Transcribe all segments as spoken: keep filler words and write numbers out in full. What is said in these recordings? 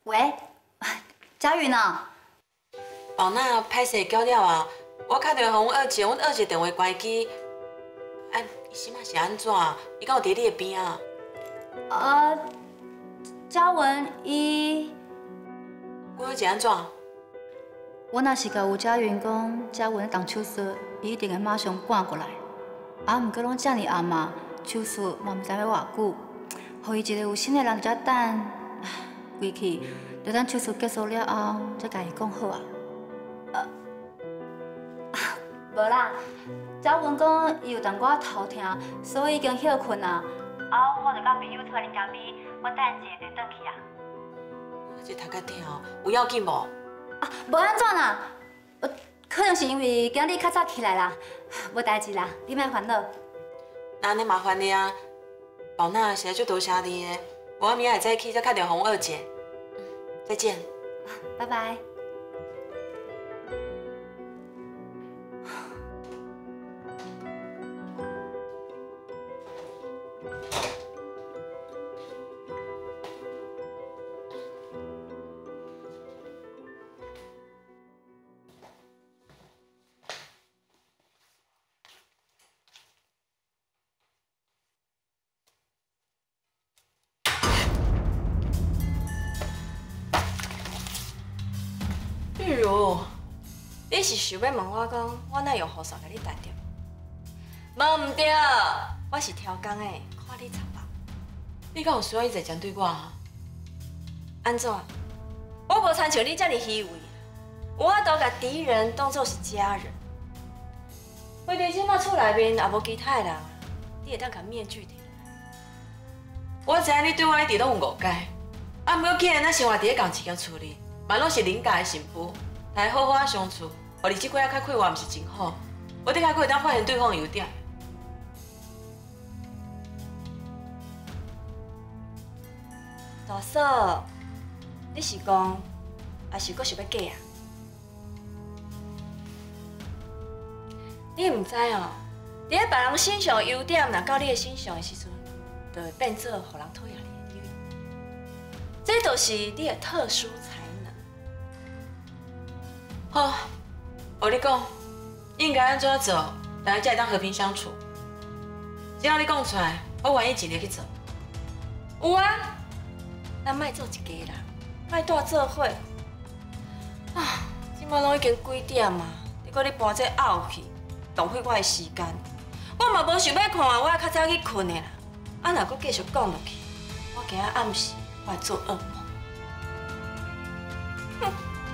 喂，佳云啊， 宝娜歹势叫了啊！我打电话给阮二姐，阮二姐电话关机。啊，伊即马是安怎？伊敢有伫你的边啊？ 啊，嘉文伊， 我二姐安怎？ 我若是甲有佳云讲，嘉文动手术，伊一定会马上赶过来。啊，毋过拢遮尔暗啊，手术嘛毋知要偌久，互伊一个有心的人才等。归去，等咱手术结束了后，再甲伊讲好啊。呃，无啦，嘉文讲伊有淡薄仔头痛，所以已经休困啊。啊，我就甲朋友出来啉咖啡，我等一下就转去啊。 这头壳痛，有要紧无？ 啊，无安怎啦，呃，可能是因为今日较早起来啦，无代志啦，你莫烦恼。 那安尼麻烦你啊，宝娜实在足多谢你的，我明仔早起再打电话给阮二姐。嗯，再见。 拜拜。 玉如， 你是想要问我讲，我哪用雨伞甲你带着？无唔对，我是挑工的，看你插目。 你敢有需要伊坐针对我啊？ 安怎？我无参像你遮尔虚伪，我都甲敌人当作是家人。为伫即马厝内面也无其他的人，你会当甲面具摕落来。 我知影你对我一直拢有误解，啊，毋过既然咱生活伫咧同一间厝里。嘛拢是邻家的媳妇，来好好啊相处，互日子过啊较快活，毋是真好？我顶下佫会当发现对方的优点。 大嫂，你是讲，还是佫想要嫁啊？你毋知哦，伫咧别人身上的优点，若到你的身上的时阵，就会变做互人讨厌你的女。这就是你的特殊才能。 好，我你讲，应该安怎做，大家才会当和平相处？只要你讲出来，我愿意尽力去做。 有啊，咱莫做一家人，莫大做伙。啊，即摆拢已经几点啊？你搁咧搬这拗去，浪费我的时间。我嘛无想要看，我较早去困的啦。啊，若搁继续讲落去，我今仔暗时我会做噩梦。哼。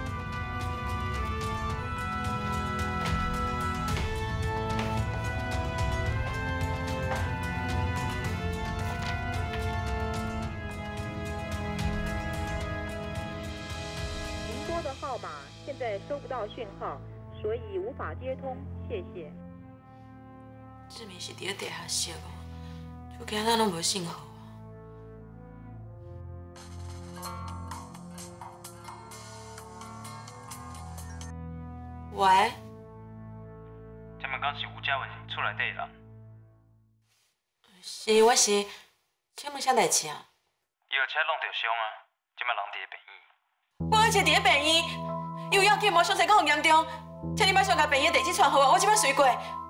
号码现在收不到讯号，所以无法接通，谢谢。 志明是伫咧地下室哦，就今仔拢无信号。喂？ 请问敢是吴嘉文厝内底的人？ 是，我是。请问啥代志啊？ 伊后车弄着伤啊，即摆人伫咧病院。 我一直伫咧病院，伊有要紧无伤势，敢有严重？请你马上甲病院地址传互我，我即摆随过。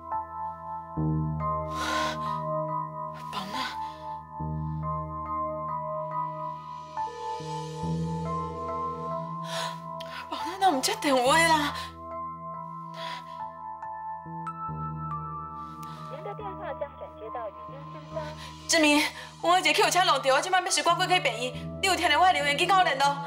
宝娜，宝娜，哪唔接电话啦？ 您的电话将转接到语音信箱。 志明，我一个去有车弄着，我即摆要随赶过去病院，你有听到我的留言，紧甲我联络。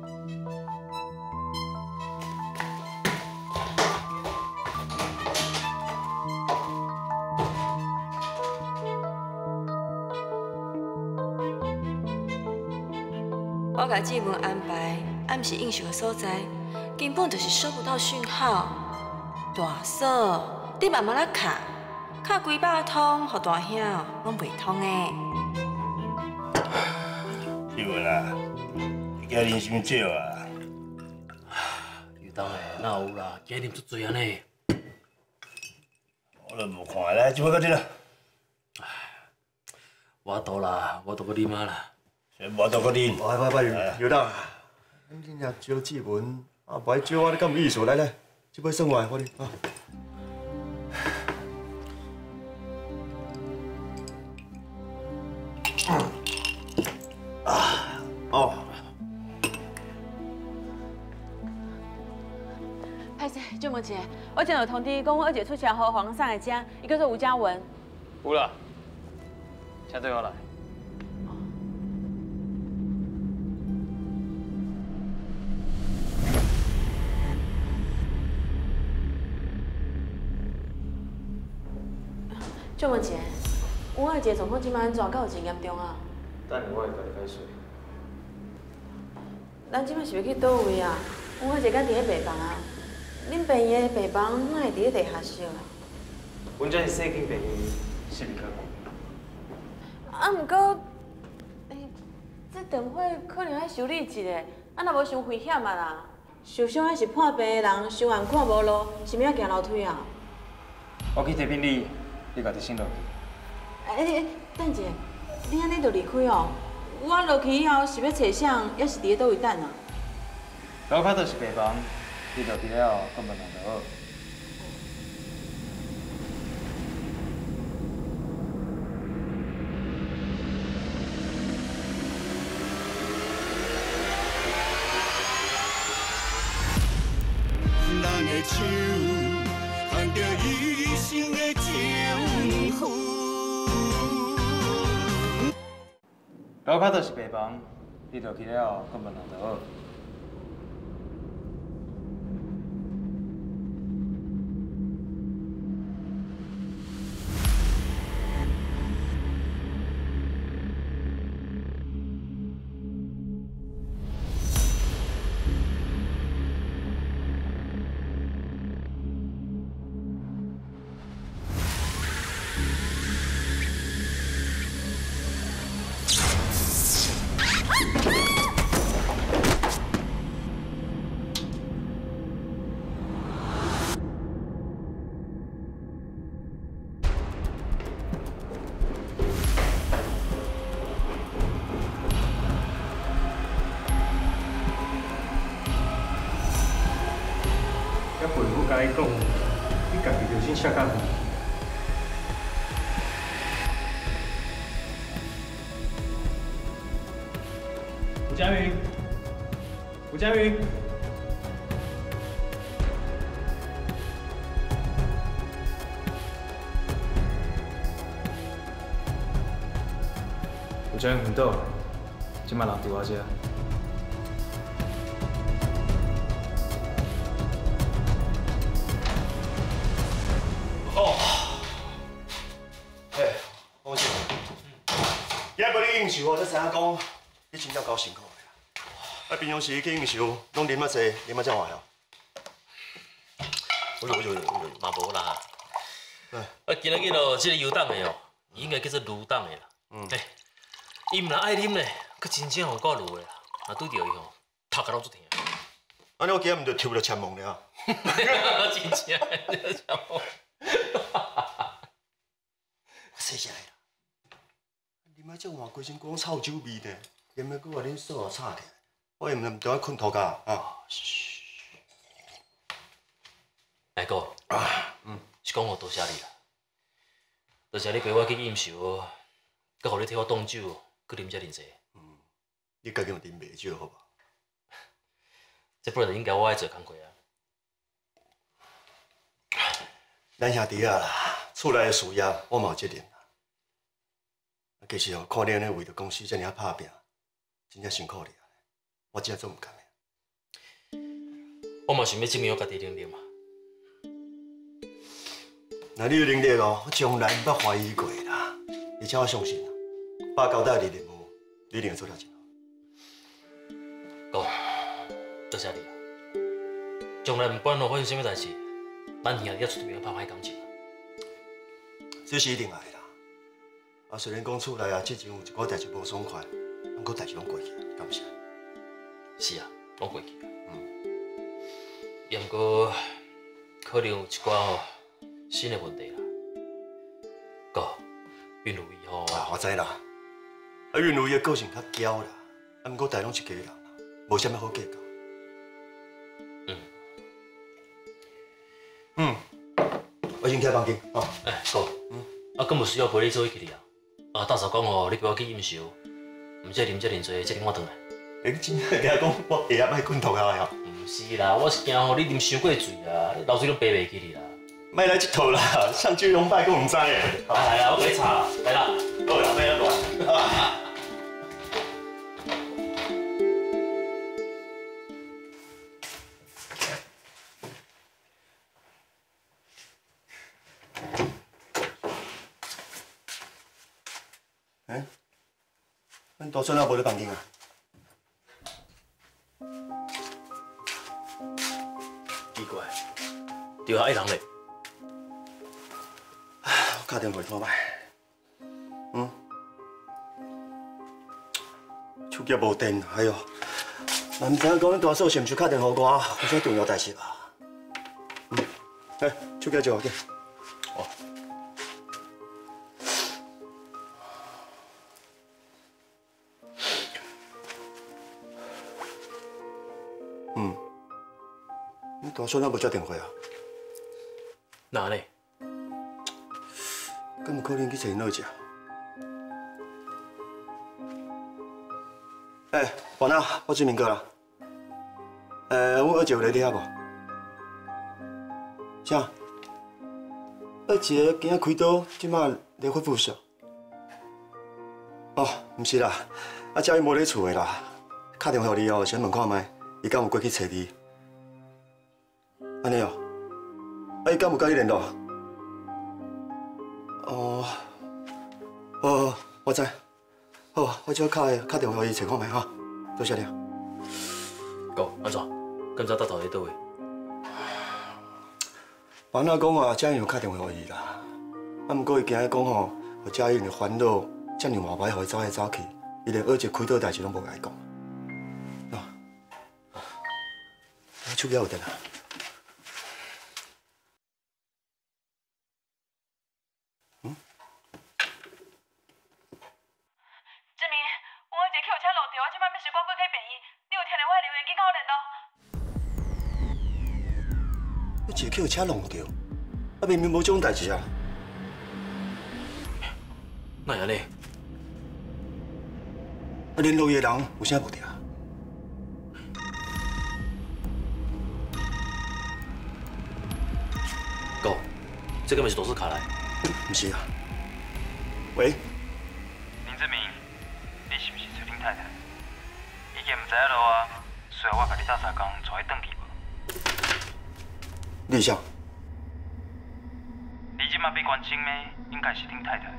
我甲志文安排暗时应酬的所在，根本就是收不到讯号。大嫂，你慢慢来卡，卡几百通，互大兄拢袂通的。 志文啊，你今日啉什么酒啊？ 有当的，哪有啦？今日啉足多安尼。 我都无看来，即摆到这啦。 唉，我倒啦，我倒个啉啊啦。 无倒个啉。 拜拜拜，有当。 你若招志文，啊，不爱招我，你敢有意思？来来，这杯算我，我哩啊。啊，哦。 歹势，就问一下，我正有通知讲，我二姐出车祸，黄上的车，伊叫做吴嘉文。 有啦，请对我来。 就问一下，阮二姐状况即摆安怎？敢有真严重啊？ 等下我会甲你解说。 咱即摆是要去倒位啊？阮二姐敢伫咧病房啊？恁病院的病房哪会伫咧地下室啊？ 阮这是细间病院，是毋可能。 啊，毋过，诶，这电火可能爱修理一下，啊，若无伤危险啊啦。受伤还是破病的人，伤完看无路，是毋要行楼梯啊？ 我去提病历。 你家己先落去。 哎哎，等一下，你安尼就离开哦？我落去以后是要找谁，还是伫咧倒位等啊？ 楼骹就是病房，你落去了，搁问人就好。 咱的手，牵着一生的情绪。 楼骹就是病房，你落去了，搁问人就好。 甲你讲，你家己就先写到远。吴佳云，吴佳云，吴佳云昏倒，今摆人伫我遮。 应酬我才知影讲，你真正够辛苦的啦。啊，平常时去应酬，拢啉啊济，啉啊遮晚哦。哎呦哎呦哎呦， 嘛无啦。啊，今仔日咯，这个游荡的哦，应该叫做卢荡的啦。嗯。哎，伊毋但爱啉咧，佮真正有够卤的啦。啊，拄着伊吼，头壳拢足疼。 安尼我今仔毋就抽着签梦了。 真正，签梦。 细声啦。 啉啊，这换规身讲臭酒味呢，连要搁话恁锁啊吵起来，我又毋唔着爱困涂骹啊。嘘。 大哥，啊，嗯，是讲我多谢你啦，多谢你陪我去应酬，佮互你替我挡酒，佮啉遮尔济。 嗯，你家己嘛啉袂少好吧？ 这本来就应该我爱做工课啊。 咱兄弟啊啦，厝内的事业我嘛有责任。 其实哦，看你安尼为着公司遮尔拍拼，真正辛苦你啊！我真做唔甘的。 我嘛想要证明我家己能力嘛。 那你有能力哦，我从来唔捌怀疑过啦。而且我相信啊，把交代你任务，你一定会做了真好。 哥，多谢你。将来唔管咯发生什么代志，咱兄弟也绝对袂拍歹感情。 这是一定爱的。 啊，虽然讲厝内啊，之前有一寡代志无爽快，不过代志拢过去啊，敢不是？ 是啊，拢过去啊。嗯。也毋过，可能有一寡吼新的问题啦。哥，韵如意吼。 啊，我知啦。啊，韵如意个性较娇啦，啊，不过大拢一家人啦。 无啥物好计较。 嗯。 嗯，我先起房间哦。 哎，哥，嗯，啊，更无需要陪你做去哩啊。啊，大嫂讲哦，你陪我去饮酒，毋则啉遮尔济，才领我转来。 哎，你真正惊讲我下暗歹困脱啊？ 毋是啦，我是惊吼你啉伤过醉啊，流水拢爬袂起哩啦。 莫来这套啦，上九龙拜我唔知诶。 来啦，我给你擦啦，来啦， 好啦，莫来乱。哎，恁大孙仔无咧房间啊？ 奇怪，对啊，爱人咧。 我打电话看卖。嗯，手机无电，哎呦，嘛唔知影讲恁大嫂是毋是打电话给我，有啥重要代志吧？嗯，哎，手机借我紧。哦。嗯，恁大孙仔无接电话啊？ 哪呢？ 敢有可能去找因落食？哎，王娜，我志明哥啦。呃，阮二姐有来伫遐无？啥？二姐今仔开刀，即马来恢复上。哦，毋是啦，啊，佳玉无咧厝的啦，打电话互你哦，先问看卖，伊敢有过去找你？安尼哦，啊，伊敢有甲你联络？哦，哦，我知。好，我只敲敲电话给伊找看卖哈，多谢你。 哥，安怎？今早搭头伫倒位？ 王娜讲啊，佳颖有敲电话给伊啦。啊，毋过伊今日讲吼，互佳颖的烦恼遮尔麻烦，互伊走来走去，伊连二姐开刀代志拢无甲伊讲。喏，我手机有电啊。一个叫车弄掉，啊明明无这种代志啊！ 哪会安尼？ 啊联络伊的人有啥无对啊？ 哥，这个咪是大师卡来？ 毋是啊。喂。 林志明，你是毋是找恁太太？已经毋知影路啊，需要我甲你斗相共带伊转去无？ 你是啥？ 你即马被关心的，应该是恁太太。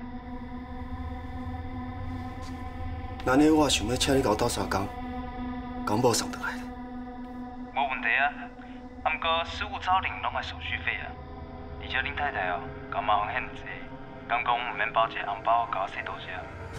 那呢，我想要请你甲我斗相共，讲某送倒来。 无问题啊，啊毋过事务找人拢爱手续费啊，而且恁太太哦，甲麻烦很济，敢讲毋免包一个红包甲我说多谢。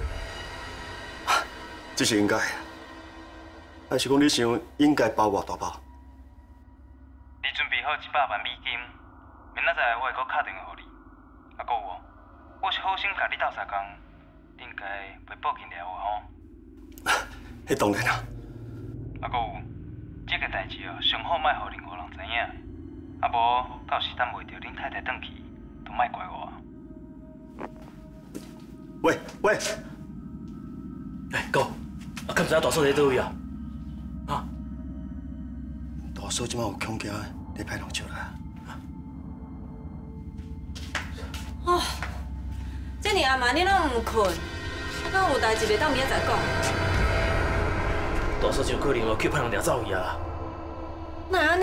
这是应该，还是讲你想应该包偌大包？ 你准备好一百万美金，明仔载我会搁打电话互你。啊，搁有哦，我是好心甲你斗相共，应该袂报警了吼。 迄当然啦。 啊，搁有，这个代志哦，上好莫互任何人知影，啊无到时等袂着恁太太转去，就莫怪我。 喂喂， 哎哥，啊，敢知影大嫂在倒位啊？啊？ 大嫂即马有恐惊，咧歹人笑来。 哦，这尔暗暝你拢毋困，我敢有代志袂当明仔载讲。 大嫂真有可能哦，去派人掠走去啊！ 哪安尼？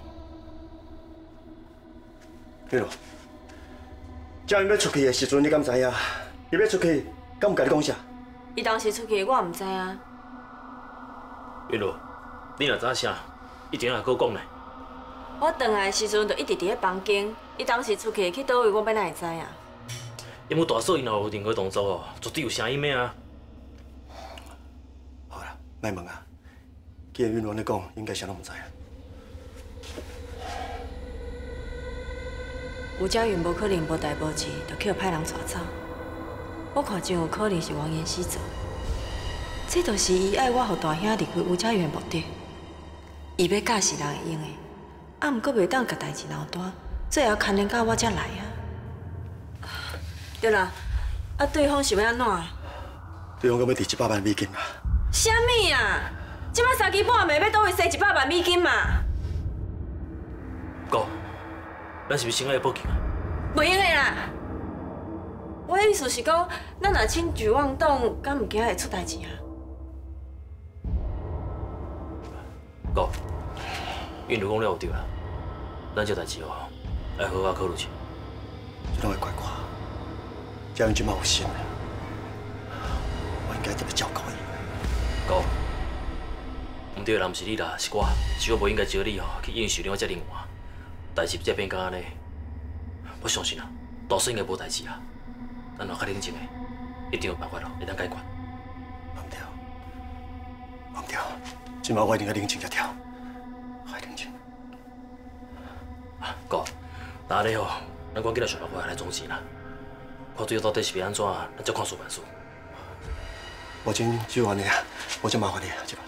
对咯，佳云要出去的时阵，你敢知影？伊要出去，敢有甲你讲啥？ 伊当时出去，我毋知影。 云露，你若知影啥，一定来跟我讲咧。 我转来的时阵，就一直伫咧房间。伊当时出去去倒位，我要哪会知影？ 因为大嫂因若有任何动作哦，绝对有声音的啊。 好啦，莫问啊。既然云露安尼讲，应该啥拢毋知啊。 吴佳云无可能无代无志，就去互歹人带走。我看真有可能是王延熙做。 这就是伊爱我互大兄离开吴家园的目的。伊要教是人会用的，啊，毋过袂当甲代志闹大，最后牵连到我才来啊。对啦，啊，对方是要安怎？ 对方讲要提一百万美金啊！ 啥物啊？即摆三更半暝要倒去赊一百万美金嘛？ 哥，咱是不是先来报警啊？ 袂用的啦！我的意思是讲，咱若请举妄动，敢毋惊会出代志啊？ 哥，因如讲了有对啦，咱这代志哦，要好好考虑一下。 这拢会怪我，嘉云即马有心了，我应该特别照顾伊。 哥，唔对的人毋是你啦，是我，是我无应该招你哦去应酬另外只另外，代志才变到安尼。我相信啊，大叔应该无代志啊。咱若较冷静的，一定有办法咯，会当解决。 唔对，唔对，今晚我一定要冷静才对，还冷静。 啊，哥，那安尼哦，咱赶紧来想办法来总钱啦。看最后到底是要安怎，咱再看数办数。 我真就安尼啊，我真麻烦你啊，这摆。